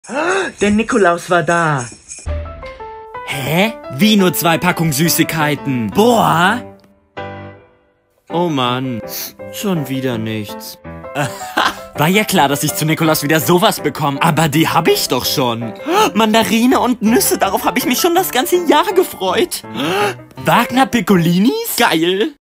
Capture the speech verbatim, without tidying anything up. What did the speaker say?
Der Nikolaus war da. Hä? Wie nur zwei Packungen Süßigkeiten? Boah! Oh Mann, schon wieder nichts. War ja klar, dass ich zu Nikolaus wieder sowas bekomme, aber die habe ich doch schon. Mandarine und Nüsse, darauf habe ich mich schon das ganze Jahr gefreut. Wagner Piccolinis? Geil!